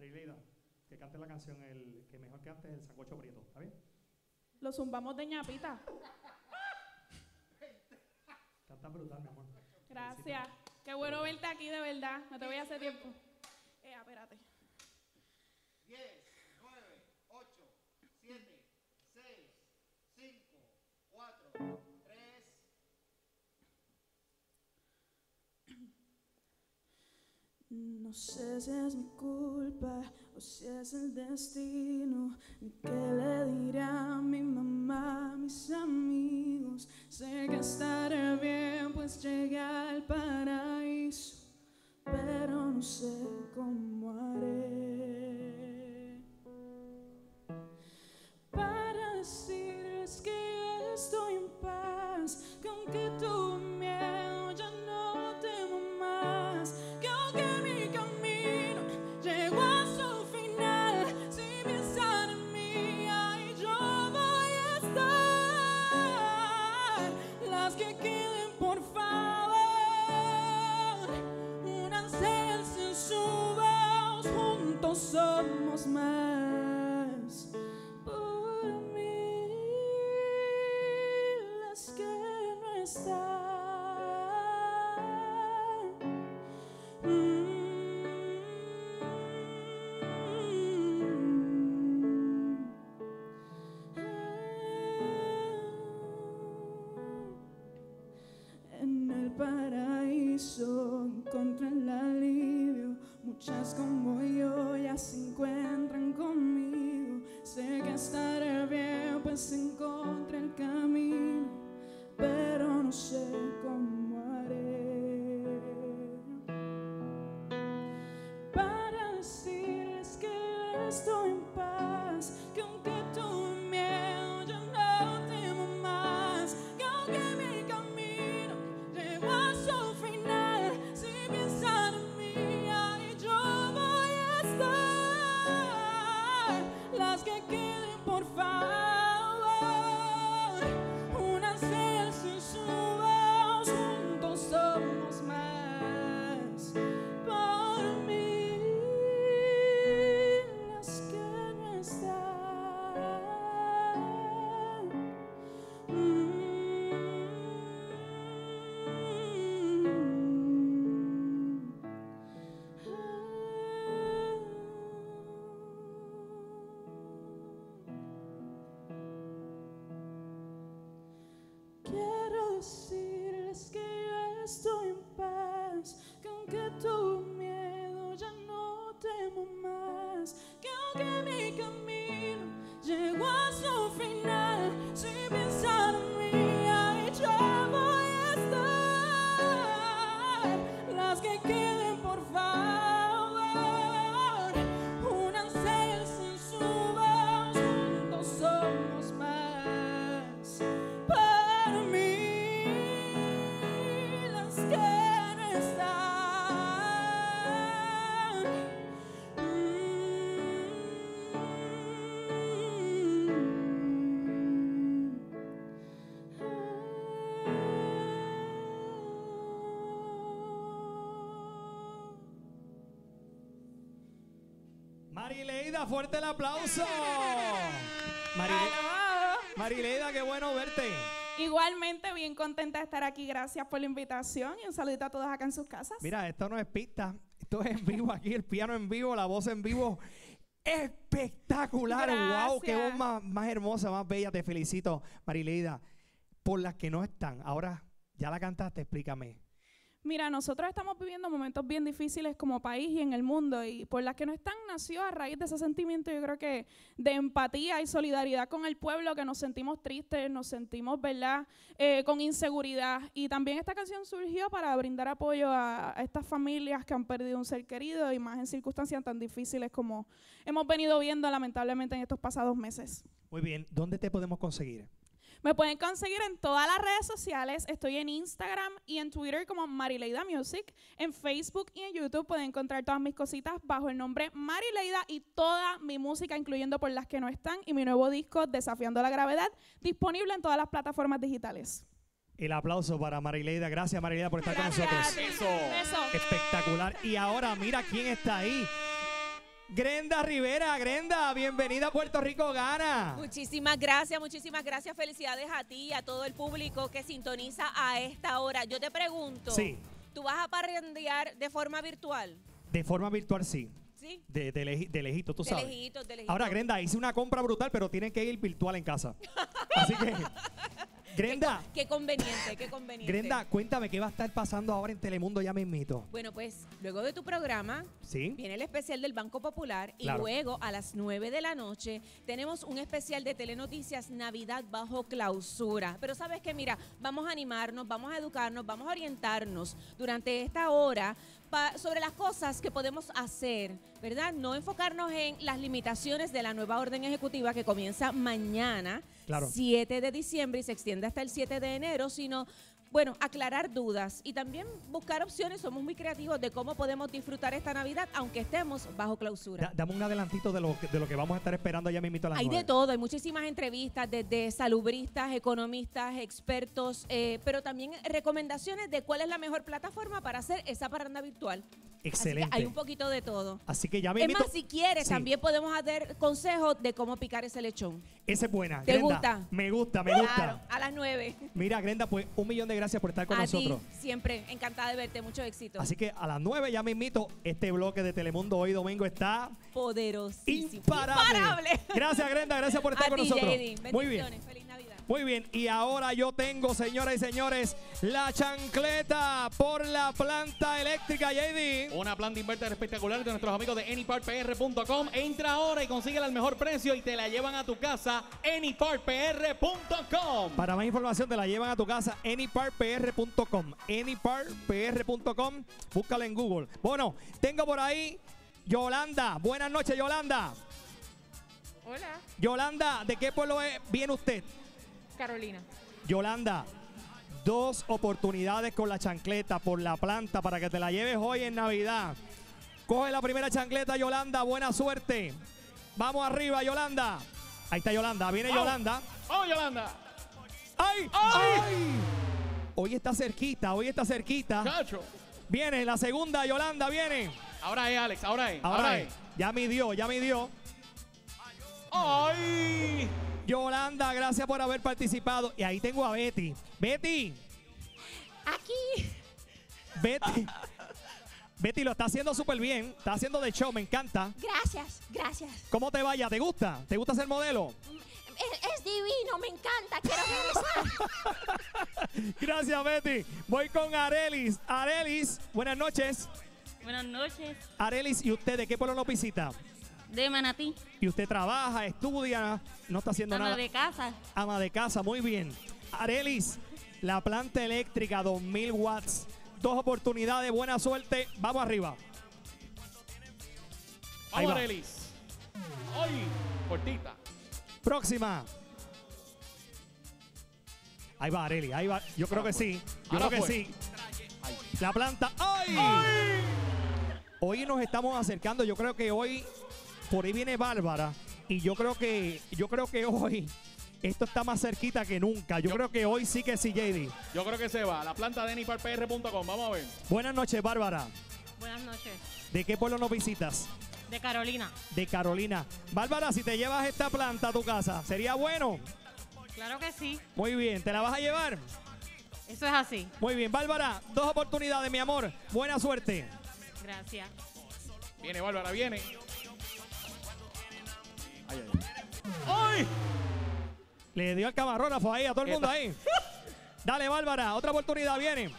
Marileida, que cante la canción, el que mejor cante es el Sancocho Prieto, ¿está bien? Lo zumbamos de ñapita. Canta brutal, mi amor. Gracias. Qué bueno verte aquí, de verdad. No te voy a hacer tiempo. Espérate. 10, 9, 8, 7, 6, 5, 4, 3. No sé si es mi culpa o si es el destino, ni qué le diré a mi mamá, a mis amigos. Sé que estaré bien, pues llegué al paraíso, pero no sé cómo haré para decirles que yo estoy en paz, que aunque tuve miedo ya no temo más, que aunque mi camino llegó a su final, si piensan en mí ahí yo voy a estar. Las que queden, por favor, únanse al su voz, juntos somos más. Por mí, las que no están. En el paraíso encontré el alivio. Muchas como yo ya se encuentran conmigo. Sé que estaré bien, pues encontré el camino, pero no sé cómo haré para decirles que estoy en paz, que aunque tuve miedo ya no temo más, que aunque mi camino llegó a su final, si piensan en mí ahí yo voy a estar. Las que queden, por favor, únanse al su voz, juntos somos más. Por mí, las que no están. Quiero decirles que yo estoy en paz, que aunque tuve miedo ya no temo más, que aunque mi camino llegó a su final, si piensan en mí ahí yo voy a estar. Las que queden, por favor, únanse al su voz, juntos somos más. Por mí, las que no están. Marileida, fuerte el aplauso. Aló. Marileida, qué bueno verte. Igualmente, bien contenta de estar aquí. Gracias por la invitación y un saludito a todos acá en sus casas. Mira, esto no es pista, esto es en vivo aquí, el piano en vivo, la voz en vivo. Espectacular, Gracias. wow, qué voz más hermosa, más bella. Te felicito, Marileida. Por las que no están, ahora ya la cantaste, explícame. Mira, nosotros estamos viviendo momentos bien difíciles como país y en el mundo, y por las que no están nació a raíz de ese sentimiento, yo creo que de empatía y solidaridad con el pueblo, que nos sentimos tristes, nos sentimos, ¿verdad?, con inseguridad. Y también esta canción surgió para brindar apoyo a estas familias que han perdido un ser querido, y más en circunstancias tan difíciles como hemos venido viendo lamentablemente en estos pasados meses. Muy bien, ¿dónde te podemos conseguir? Me pueden conseguir en todas las redes sociales. Estoy en Instagram y en Twitter como Marileida Music. En Facebook y en YouTube pueden encontrar todas mis cositas bajo el nombre Marileida, y toda mi música, incluyendo Por las que no están, y mi nuevo disco Desafiando la Gravedad, disponible en todas las plataformas digitales. El aplauso para Marileida. Gracias, Marileida, por estar con nosotros. Gracias a ti. Beso. Espectacular. Y ahora mira quién está ahí. Grenda Rivera. Grenda, bienvenida a Puerto Rico Gana. Muchísimas gracias. Felicidades a ti y a todo el público que sintoniza a esta hora. Yo te pregunto, Sí. ¿tú vas a parrandear de forma virtual? De forma virtual, sí. ¿Sí? De lejito, tú sabes. De lejitos. Ahora, Grenda, hice una compra brutal, pero tienen que ir virtual en casa. Así que, Grenda, Qué conveniente. Grenda, cuéntame qué va a estar pasando ahora en Telemundo ya mismito. Bueno, pues luego de tu programa ¿Sí? viene el especial del Banco Popular y Claro. luego a las 9 de la noche tenemos un especial de Telenoticias Navidad bajo clausura. Pero sabes que mira, vamos a animarnos, vamos a educarnos, vamos a orientarnos durante esta hora sobre las cosas que podemos hacer, ¿verdad? No enfocarnos en las limitaciones de la nueva orden ejecutiva que comienza mañana, Claro. 7 de diciembre y se extiende hasta el 7 de enero, sino, bueno, aclarar dudas y también buscar opciones. Somos muy creativos de cómo podemos disfrutar esta Navidad, aunque estemos bajo clausura. Dame un adelantito de lo que vamos a estar esperando ya mismito a las Hay 9. de todo, hay muchísimas entrevistas desde salubristas, economistas, expertos, pero también recomendaciones de cuál es la mejor plataforma para hacer esa parranda virtual. Excelente. Así que hay un poquito de todo. Así que ya Es mismito. más, si quieres, Sí. también podemos dar consejos de cómo picar ese lechón. Esa es buena. ¿Te Grenda, gusta? Me gusta. Claro, a las 9. Mira, Grenda, pues 1.000.000 de gracias por estar con A nosotros. ti, siempre. Encantada de verte. Mucho éxito. Así que a las 9 ya mismito, este bloque de Telemundo hoy domingo está Poderosísimo. imparable. Gracias, Grenda, gracias por estar A con ti, nosotros. JD. Muy bien. Bendiciones. Feliz Navidad. Muy bien, y ahora yo tengo, señoras y señores, la chancleta por la planta eléctrica, JD. Una planta inverter espectacular de nuestros amigos de anypartpr.com. Entra ahora y consíguela al mejor precio y te la llevan a tu casa, anypartpr.com. Para más información te la llevan a tu casa, anypartpr.com. anypartpr.com, búscala en Google. Bueno, tengo por ahí Yolanda. Buenas noches, Yolanda. Hola, Yolanda, ¿de qué pueblo viene usted? Carolina. Yolanda, 2 oportunidades con la chancleta por la planta para que te la lleves hoy en Navidad. Coge la primera chancleta, Yolanda. Buena suerte. Vamos arriba, Yolanda. Ahí está Yolanda. Viene Yolanda. ¡Oh, Yolanda! ¡Ay! ¡Ay! Hoy está cerquita, hoy está cerquita. ¡Chacho! Viene la segunda, Yolanda, viene. Ahora es, Alex, ahora es. Ahora es. Ya midió, ya midió. ¡Ay! Yolanda, gracias por haber participado. Y ahí tengo a Betty. Betty. Aquí. Betty. Betty lo está haciendo súper bien. Está haciendo de show, me encanta. Gracias. ¿Cómo te vaya? ¿Te gusta? ¿Te gusta ser modelo? Es divino, me encanta. Quiero regresar. Gracias, Betty. Voy con Arelis. Arelis, buenas noches. Buenas noches. Arelis, ¿y usted de qué pueblo nos visita? De Manatí. ¿Y usted trabaja, estudia, no está haciendo Ama nada? de casa. Ama de casa, muy bien. Arelis, la planta eléctrica, 2000 watts. 2 oportunidades, buena suerte. Vamos arriba. Ahí Vamos, va. Arelis. ¡Ay! Cortita. Próxima. Ahí va, Areli, ahí va. Yo creo que sí. Yo Ahora creo que fue. sí. La planta. ¡Ay! Hoy nos estamos acercando. Yo creo que hoy por ahí viene Bárbara. Y yo creo que hoy esto está más cerquita que nunca. Yo creo que hoy sí que sí, JD. Yo creo que se va. La planta de anypartpr.com. Vamos a ver. Buenas noches, Bárbara. Buenas noches. ¿De qué pueblo nos visitas? De Carolina. De Carolina. Bárbara, si te llevas esta planta a tu casa, ¿sería bueno? Claro que sí. Muy bien. ¿Te la vas a llevar? Eso es así. Muy bien. Bárbara, 2 oportunidades, mi amor. Buena suerte. Gracias. Viene, Bárbara, viene. Ay, ay, ay. ¡Ay! Le dio al camarógrafo ahí, a todo el mundo ahí. Dale, Bárbara, otra oportunidad viene.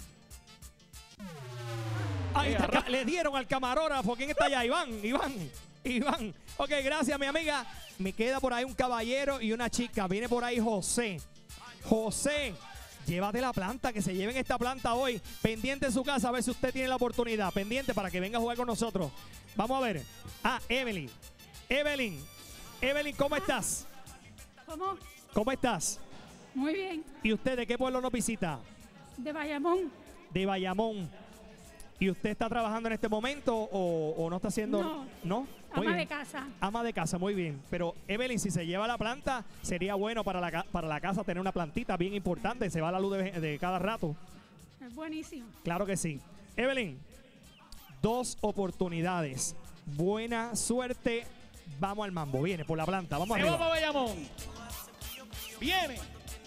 Ahí está, le dieron al camarógrafo. ¿Quién está allá? Iván. Ok, gracias, mi amiga. Me queda por ahí un caballero y una chica. Viene por ahí José. José, llévate la planta, que se lleven esta planta hoy. Pendiente en su casa, a ver si usted tiene la oportunidad. Pendiente para que venga a jugar con nosotros. Vamos a ver. Ah, Evelyn, ¿cómo estás? ¿Cómo? ¿Cómo estás? Muy bien. ¿Y usted de qué pueblo nos visita? De Bayamón. De Bayamón. ¿Y usted está trabajando en este momento o no está haciendo? No. ¿No? Muy Ama bien. de casa. Ama de casa, muy bien. Pero Evelyn, si se lleva la planta, sería bueno para la casa tener una plantita bien importante. Se va la luz de cada rato. Es buenísimo. Claro que sí. Evelyn, 2 oportunidades. Buena suerte. Vamos al mambo. Viene por la planta. Vamos Se va arriba. para Bayamón. Viene.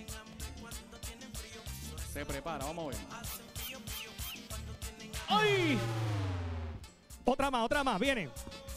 Se prepara, vamos a ver. ¡Ay! Otra más. Viene.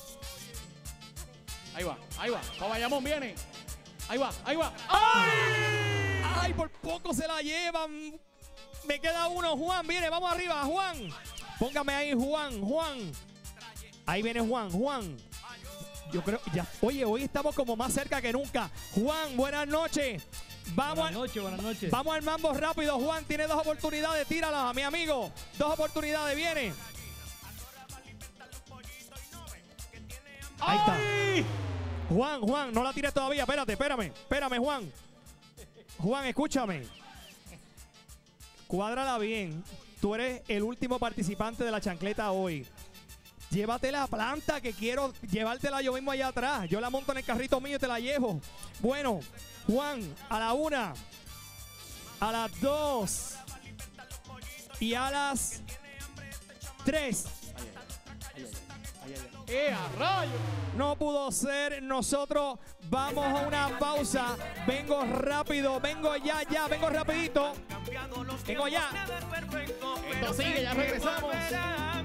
Ahí va. Para Bayamón viene. Ahí va. ¡Ay! ¡Ay! Por poco se la llevan. Me queda uno. Juan, viene. Vamos arriba. Juan. Póngame ahí, Juan. Ahí viene Juan. Yo creo, ya. Oye, hoy estamos como más cerca que nunca. Juan, buenas noches. Buenas noches. Vamos al mambo rápido. Juan tiene 2 oportunidades. Tíralas a mi amigo. 2 oportunidades. Viene. Ahí está. ¡Ay! Juan, no la tires todavía. Espérame, Juan. Juan, escúchame. Cuádrala bien. Tú eres el último participante de la chancleta hoy. Llévate la planta, que quiero llevártela yo mismo allá atrás. Yo la monto en el carrito mío y te la llevo. Bueno, Juan, a la 1, a las 2 y a las 3. ¡A rayo! No pudo ser. Nosotros vamos a una pausa. Vengo rápido. Vengo vengo rapidito. Vengo ya. Esto sigue, ya regresamos.